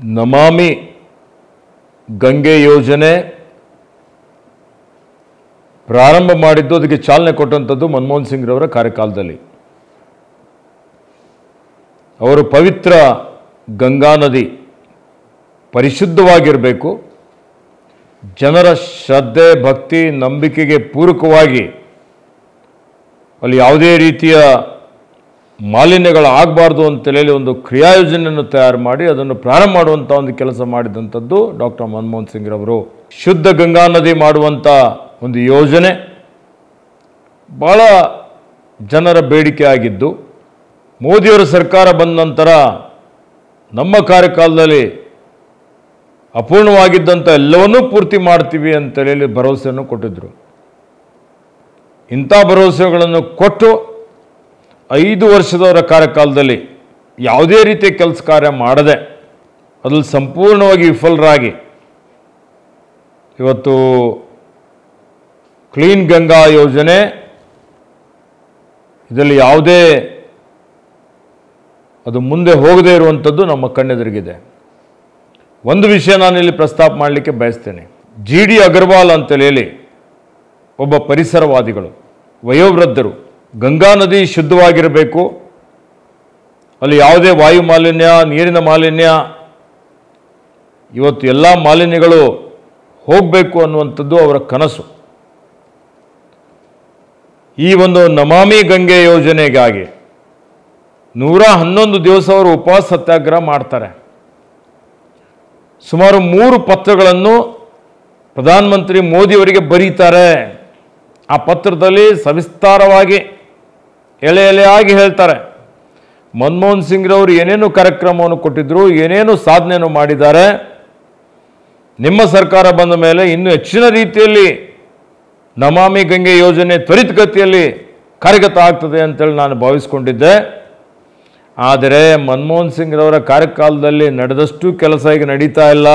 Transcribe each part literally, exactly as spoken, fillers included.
ನಮಾಮಿ ಗಂಗೆ ಯೋಜನೆ ಪ್ರಾರಂಭ ಮಾಡಿದ್ದು, ಅದಕ್ಕೆ ಚಾಲನೆ ಕೊಟ್ಟಂಥದ್ದು ಮನಮೋಹನ್ ಸಿಂಗ್ ರವರ ಕಾರ್ಯಕಾಲದಲ್ಲಿ. ಅವರು ಪವಿತ್ರ ಗಂಗಾ ನದಿ ಪರಿಶುದ್ಧವಾಗಿರಬೇಕು, ಜನರ ಶ್ರದ್ಧೆ ಭಕ್ತಿ ನಂಬಿಕೆಗೆ ಪೂರಕವಾಗಿ ಅಲ್ಲಿ ಯಾವುದೇ ರೀತಿಯ ಮಾಲಿನ್ಯಗಳು ಆಗಬಾರ್ದು ಅಂತೇಳಿ ಒಂದು ಕ್ರಿಯಾಯೋಜನೆಯನ್ನು ತಯಾರು ಮಾಡಿ ಅದನ್ನು ಪ್ರಾರಂಭ ಮಾಡುವಂಥ ಒಂದು ಕೆಲಸ ಮಾಡಿದಂಥದ್ದು ಡಾಕ್ಟರ್ ಮನಮೋಹನ್ ಸಿಂಗ್ ರವರು. ಶುದ್ಧ ಗಂಗಾ ನದಿ ಮಾಡುವಂಥ ಒಂದು ಯೋಜನೆ ಭಾಳ ಜನರ ಬೇಡಿಕೆ ಆಗಿದ್ದು, ಮೋದಿಯವರ ಸರ್ಕಾರ ಬಂದ ನಂತರ ನಮ್ಮ ಕಾರ್ಯಕಾಲದಲ್ಲಿ ಅಪೂರ್ಣವಾಗಿದ್ದಂಥ ಎಲ್ಲವನ್ನೂ ಪೂರ್ತಿ ಮಾಡ್ತೀವಿ ಅಂತೇಳಿ ಭರವಸೆಯನ್ನು ಕೊಟ್ಟಿದ್ದರು. ಇಂಥ ಭರವಸೆಗಳನ್ನು ಕೊಟ್ಟು ಐದು ವರ್ಷದವರ ಕಾರ್ಯಕಾಲದಲ್ಲಿ ಯಾವುದೇ ರೀತಿಯ ಕೆಲಸ ಕಾರ್ಯ ಮಾಡದೆ ಅದ್ರಲ್ಲಿ ಸಂಪೂರ್ಣವಾಗಿ ವಿಫಲರಾಗಿ ಇವತ್ತು ಕ್ಲೀನ್ ಗಂಗಾ ಯೋಜನೆ ಇದರಲ್ಲಿ ಯಾವುದೇ ಅದು ಮುಂದೆ ಹೋಗದೇ ಇರುವಂಥದ್ದು ನಮ್ಮ ಕಣ್ಣೆದುರಿಗಿದೆ. ಒಂದು ವಿಷಯ ನಾನು ಇಲ್ಲಿ ಪ್ರಸ್ತಾಪ ಮಾಡಲಿಕ್ಕೆ ಬಯಸ್ತೇನೆ. ಜಿ ಡಿ ಅಗರ್ವಾಲ್ ಅಂತೇಳಿ ಒಬ್ಬ ಪರಿಸರವಾದಿಗಳು, ವಯೋವೃದ್ಧರು, ಗಂಗಾ ನದಿ ಶುದ್ಧವಾಗಿರಬೇಕು, ಅಲ್ಲಿ ಯಾವುದೇ ವಾಯು ಮಾಲಿನ್ಯ, ನೀರಿನ ಮಾಲಿನ್ಯ, ಇವತ್ತು ಎಲ್ಲ ಮಾಲಿನ್ಯಗಳು ಹೋಗಬೇಕು ಅನ್ನುವಂಥದ್ದು ಅವರ ಕನಸು. ಈ ಒಂದು ನಮಾಮಿ ಗಂಗೆ ಯೋಜನೆಗಾಗಿ ನೂರ ಹನ್ನೊಂದು ದಿವಸ ಅವರು ಉಪವಾಸ ಸತ್ಯಾಗ್ರಹ ಮಾಡ್ತಾರೆ. ಸುಮಾರು ಮೂರು ಪತ್ರಗಳನ್ನು ಪ್ರಧಾನಮಂತ್ರಿ ಮೋದಿಯವರಿಗೆ ಬರೀತಾರೆ. ಆ ಪತ್ರದಲ್ಲಿ ಸವಿಸ್ತಾರವಾಗಿ ಎಳೆ ಎಳೆಯಾಗಿ ಹೇಳ್ತಾರೆ ಮನಮೋಹನ್ ಸಿಂಗ್ ರವರು ಏನೇನು ಕಾರ್ಯಕ್ರಮವನ್ನು ಕೊಟ್ಟಿದ್ರು, ಏನೇನು ಸಾಧನೆಯನ್ನು ಮಾಡಿದ್ದಾರೆ, ನಿಮ್ಮ ಸರ್ಕಾರ ಬಂದ ಮೇಲೆ ಇನ್ನೂ ಹೆಚ್ಚಿನ ರೀತಿಯಲ್ಲಿ ನಮಾಮಿ ಗಂಗೆ ಯೋಜನೆ ತ್ವರಿತಗತಿಯಲ್ಲಿ ಕಾರ್ಯಗತ ಆಗ್ತದೆ ಅಂತೇಳಿ ನಾನು ಭಾವಿಸ್ಕೊಂಡಿದ್ದೆ. ಆದರೆ ಮನಮೋಹನ್ ಸಿಂಗ್ ರವರ ಕಾರ್ಯಕಾಲದಲ್ಲಿ ನಡೆದಷ್ಟು ಕೆಲಸ ಈಗ ನಡೀತಾ ಇಲ್ಲ.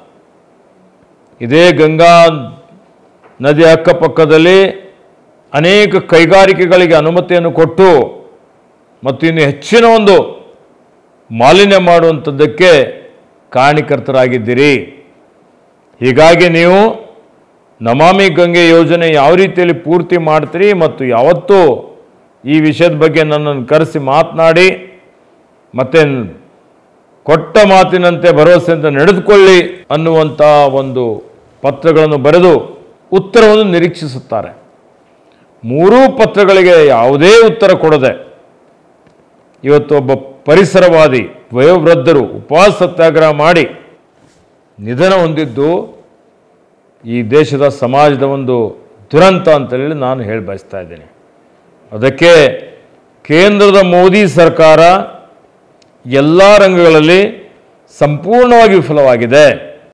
ಇದೇ ಗಂಗಾ ನದಿ ಅಕ್ಕಪಕ್ಕದಲ್ಲಿ ಅನೇಕ ಕೈಗಾರಿಕೆಗಳಿಗೆ ಅನುಮತಿಯನ್ನು ಕೊಟ್ಟು ಮತ್ತು ಇನ್ನು ಹೆಚ್ಚಿನ ಒಂದು ಮಾಲಿನ್ಯ ಮಾಡುವಂಥದ್ದಕ್ಕೆ ಕಾರಣಕರ್ತರಾಗಿದ್ದೀರಿ. ಹೀಗಾಗಿ ನೀವು ನಮಾಮಿ ಗಂಗೆ ಯೋಜನೆ ಯಾವ ರೀತಿಯಲ್ಲಿ ಪೂರ್ತಿ ಮಾಡ್ತೀರಿ ಮತ್ತು ಯಾವತ್ತೂ ಈ ವಿಷಯದ ಬಗ್ಗೆ ನನ್ನನ್ನು ಕರೆಸಿ ಮಾತನಾಡಿ ಮತ್ತು ಕೊಟ್ಟ ಮಾತಿನಂತೆ ಭರವಸೆಯಿಂದ ನಡೆದುಕೊಳ್ಳಿ ಅನ್ನುವಂಥ ಒಂದು ಪತ್ರಗಳನ್ನು ಬರೆದು ಉತ್ತರವನ್ನು ನಿರೀಕ್ಷಿಸುತ್ತಾರೆ. ಮೂರೂ ಪತ್ರಗಳಿಗೆ ಯಾವುದೇ ಉತ್ತರ ಕೊಡದೆ ಇವತ್ತು ಒಬ್ಬ ಪರಿಸರವಾದಿ ವಯೋವೃದ್ಧರು ಉಪವಾಸ ಸತ್ಯಾಗ್ರಹ ಮಾಡಿ ನಿಧನ ಹೊಂದಿದ್ದು ಈ ದೇಶದ ಸಮಾಜದ ಒಂದು ದುರಂತ ಅಂತೇಳಿ ನಾನು ಹೇಳಿ ಬಯಸ್ತಾ ಇದ್ದೇನೆ. ಅದಕ್ಕೆ ಕೇಂದ್ರದ ಮೋದಿ ಸರ್ಕಾರ ಎಲ್ಲ ರಂಗಗಳಲ್ಲಿ ಸಂಪೂರ್ಣವಾಗಿ ವಿಫಲವಾಗಿದೆ.